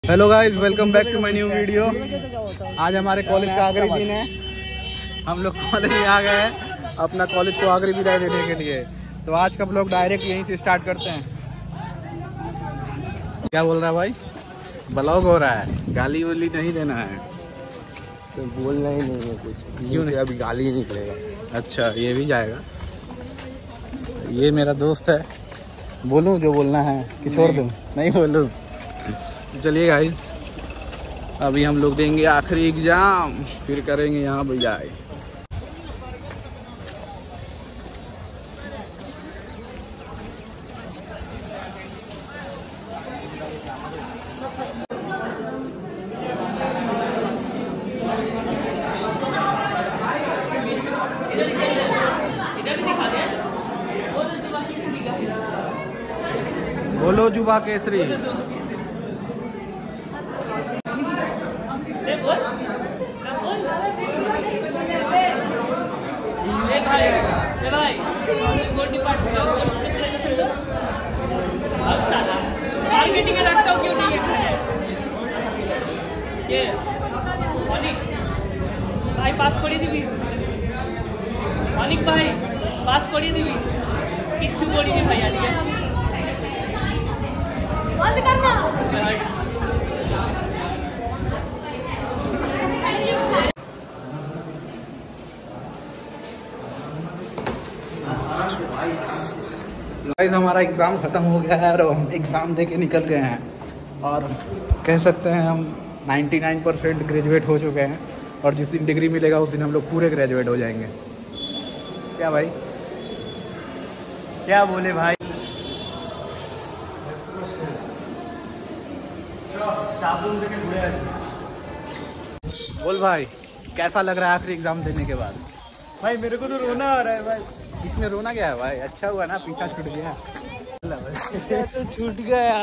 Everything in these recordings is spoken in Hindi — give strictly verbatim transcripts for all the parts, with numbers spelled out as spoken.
Hello guys, welcome back to my new video. आज हमारे कॉलेज का आखिरी दिन है। हम लोग कॉलेज में आ गए हैं अपना कॉलेज को आखिरी विदाई देने के लिए। तो आज का ब्लॉग डायरेक्ट यहीं से स्टार्ट करते हैं। क्या बोल रहा है भाई? ब्लॉग हो रहा है, गाली वाली नहीं देना है। तो बोलना ही नहीं है कुछ। क्यों नहीं? अभी गाली ही निकलेगा। अच्छा, ये भी जाएगा। ये मेरा दोस्त है। बोलूं जो बोलना है कि छोड़ दूं? नहीं बोलूं। चलिए गाइस, अभी हम लोग देंगे आखिरी एग्जाम, फिर करेंगे यहाँ विदाई। बोलो जुबा केसरी। मार्केटिंग में रखता हूँ, क्यों नहीं है? ये अनिक भाई पास कर दिबी। अनिक भाई पास कर दिबी। किच्छु करी नहीं भाई। आलिए बंद करना। गाइस, हमारा एग्ज़ाम ख़त्म हो गया है और हम एग्ज़ाम दे के निकल गए हैं। और कह सकते हैं हम निन्यानवे परसेंट ग्रेजुएट हो चुके हैं। और जिस दिन डिग्री मिलेगा उस दिन हम लोग पूरे ग्रेजुएट हो जाएंगे। क्या भाई? क्या बोले भाई? बोल भाई, कैसा लग रहा है आखिरी एग्ज़ाम देने के बाद? भाई मेरे को तो रोना आ रहा है भाई। इसमें रोना क्या है भाई? अच्छा हुआ ना पीछा छूट गया। तो छूट गया।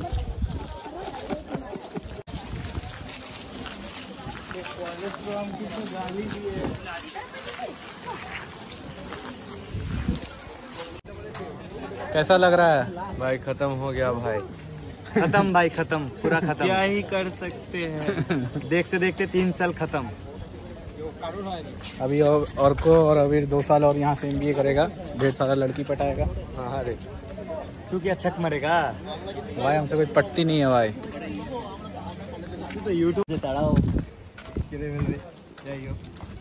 कैसा लग रहा है भाई खत्म हो गया भाई। खत्म भाई, खत्म, पूरा खत्म। क्या ही कर सकते हैं। देखते देखते तीन साल खत्म। अभी और, और को और अभी दो साल और यहाँ से एमबीए करेगा, ढेर सारा लड़की पटाएगा। हाँ अरे तू क्या छक मरेगा भाई? हमसे कुछ पटती नहीं है भाई। तू तो यूट्यूब से ताड़ाओ किधर मिल रही जाइयो।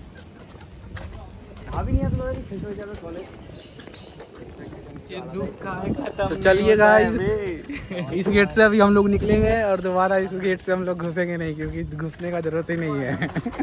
अभी नहीं आता कि शेष हो जाए कॉलेज। ये दुख का है खत्म। तो चलिए गाइस, इस गेट से अभी हम लोग निकलेंगे और दोबारा इस गेट से हम लोग घुसेंगे नहीं, क्योंकि घुसने का जरूरत ही नहीं है।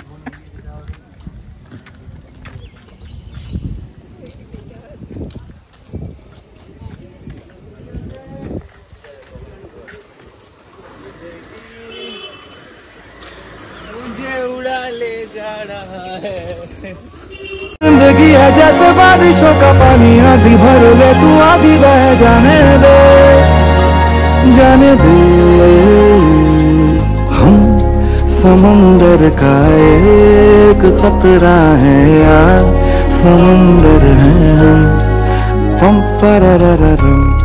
मुझे उड़ा ले जा रहा है। जिंदगी है जैसे बारिशों का पानी, आधी भर ले तू आधी बह जाने दे, जाने दे। हम समंदर का एक खतरा है यार, समंदर है हम। पम पररररम।